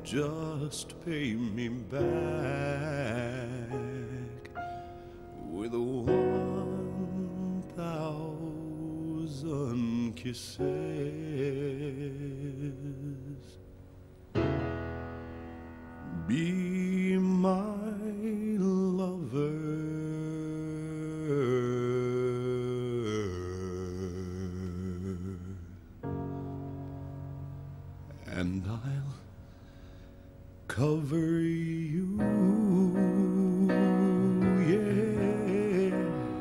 just pay me back with 1,000 kisses. Be my lover, and I'll cover you, yeah.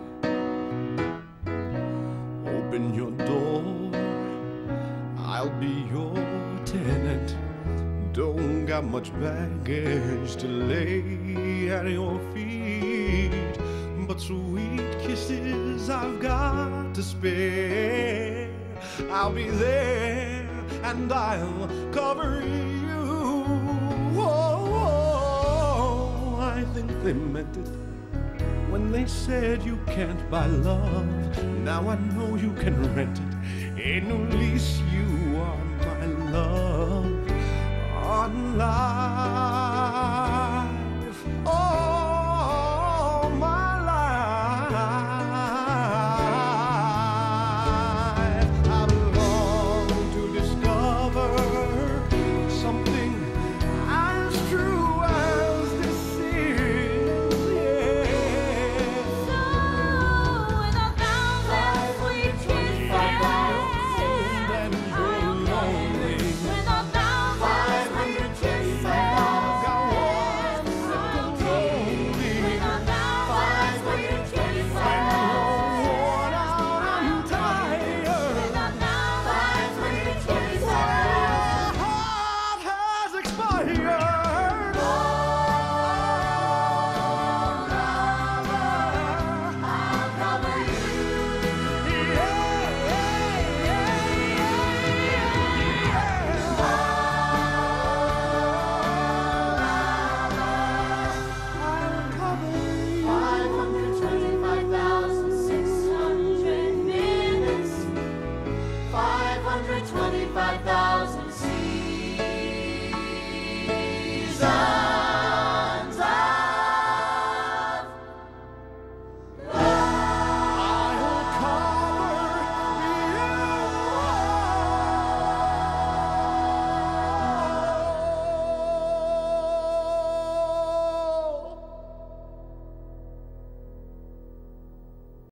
Open your door, I'll be your tenant. Don't got much baggage to lay at your feet, but sweet kisses I've got to spare. I'll be there and I'll cover you. Oh, I think they meant it when they said you can't buy love. Now I know you can rent it. At least you are my love. Unlike